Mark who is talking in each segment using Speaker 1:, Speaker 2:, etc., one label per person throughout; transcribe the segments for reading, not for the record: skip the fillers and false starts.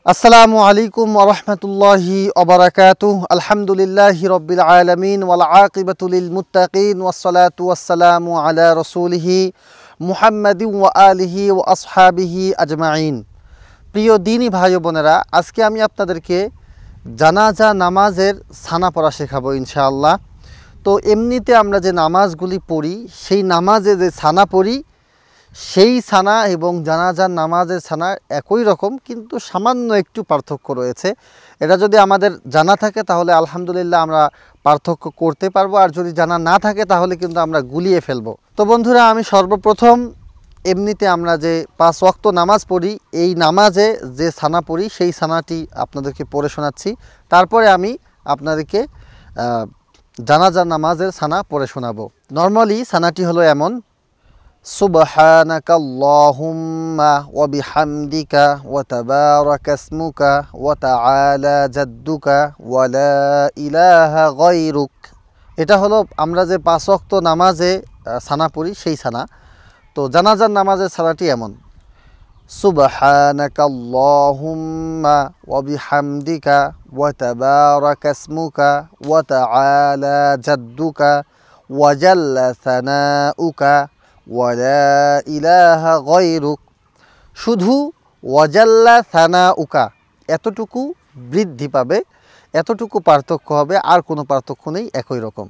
Speaker 1: আসসালামু আলাইকুম ওয়া রাহমাতুল্লাহি ওয়া বারাকাতুহু। আলহামদুলিল্লাহি রাব্বিল আলামিন ওয়াল আকিবাতু লিল মুত্তাকিন ওয়াস সালাতু ওয়াস সালামু আলা রাসূলিহি মুহাম্মাদিন ওয়া আলিহি ওয়া আসহাবিহি আজমাইন। প্রিয় দ্বীনি ভাই ও বোনেরা, আজকে আমি আপনাদেরকে জানাজা নামাজের সানা পড়া শেখাবো ইনশাআল্লাহ। তো এমনিতে আমরা যে নামাজগুলি পড়ি, সেই নামাজে যে সানা পড়ি, সেই সানা এবং জানাজার নামাজের সানা একই রকম, কিন্তু সামান্য একটু পার্থক্য রয়েছে। এটা যদি আমাদের জানা থাকে তাহলে আলহামদুলিল্লাহ আমরা পার্থক্য করতে পারবো, আর যদি জানা না থাকে তাহলে কিন্তু আমরা গুলিয়ে ফেলবো। তো বন্ধুরা, আমি সর্বপ্রথম এমনিতে আমরা যে 5 ওয়াক্ত নামাজ পড়ি, এই নামাজে যে সানা পড়ি সেই সানাটি আপনাদেরকে পড়ে শোনাচ্ছি। তারপরে আমি আপনাদেরকে জানাজার নামাজের সানা পড়ে শোনাবো। নর্মালি সানাটি হলো এমন: সুবহানাকাল্লাহুম্মা ওয়া বিহামদিকা ওয়া তাবারাকা ইসমুকা ওয়া তাআলা জাদ্দুকা ওয়া লা ইলাহা গায়রুক। এটা হলো আমরা যে 5 ওয়াক্ত নামাজে সানা পড়ি সেই সানা। তো জানাজার নামাজের সানাটি এমন: সুবহানাকাল্লাহুম্মা ওয়া বিহামদিকা ওয়া তাবারাকা ইসমুকা ওয়া তাআলা জাদ্দুকা ওয়া জাল্লা সানাউকা ওয়া লা ইলাহা গায়রুক। শুধু ওয়াজাল্লা সানাউকা এতটুকু বৃদ্ধি পাবে, এতটুকু পার্থক্য হবে, আর কোনো পার্থক্য নেই, একই রকম।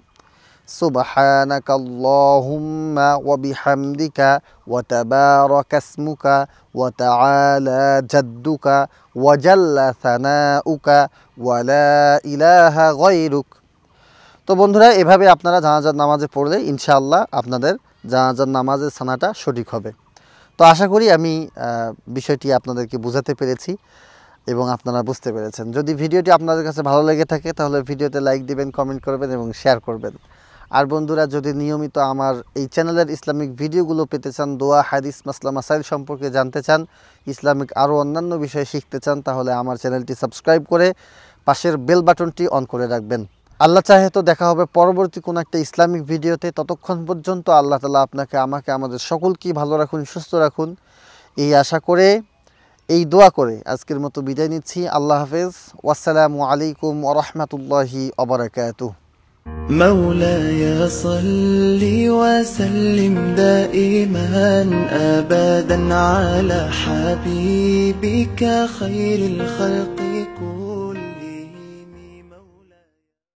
Speaker 1: সুবহানাকাল্লাহুম্মা ওয়া বিহামদিকা ওয়া তাবারাকা ইসমুকা ওয়া তাআলা জাদ্দুকা ওয়া জাল্লা সানাউকা ওয়া লা ইলাহা গায়রুক। তো বন্ধুরা, এভাবে আপনারা জানাজার নামাজে পড়লে ইনশাআল্লাহ আপনাদের জানাজার নামাজের সানাটা সঠিক হবে। তো আশা করি আমি বিষয়টি আপনাদেরকে বোঝাতে পেরেছি এবং আপনারা বুঝতে পেরেছেন। যদি ভিডিওটি আপনাদের কাছে ভালো লেগে থাকে তাহলে ভিডিওতে লাইক দিবেন, কমেন্ট করবেন এবং শেয়ার করবেন। আর বন্ধুরা, যদি নিয়মিত আমার এই চ্যানেলের ইসলামিক ভিডিওগুলো পেতে চান, দোয়া, হাদিস, মাসলা মাসাইল সম্পর্কে জানতে চান, ইসলামিক আরও অন্যান্য বিষয়ে শিখতে চান, তাহলে আমার চ্যানেলটি সাবস্ক্রাইব করে পাশের বেল বাটনটি অন করে রাখবেন। আল্লাহ চাহে তো দেখা হবে পরবর্তী কোনো একটা ইসলামিক ভিডিওতে। ততক্ষণ পর্যন্ত আল্লাহ তাআলা আপনাকে, আমাকে, আমাদের সকলকেই ভালো রাখুন, সুস্থ রাখুন, এই আশা করে, এই দোয়া করে আজকের মতো বিদায় নিচ্ছি। আল্লাহ হাফেজ। ওয়াসসালামু আলাইকুম ওয়া রাহমাতুল্লাহি ওয়া বারাকাতুহু।
Speaker 2: مولاي صل وسلم دائما أبدا على حبيبك خير الخلق.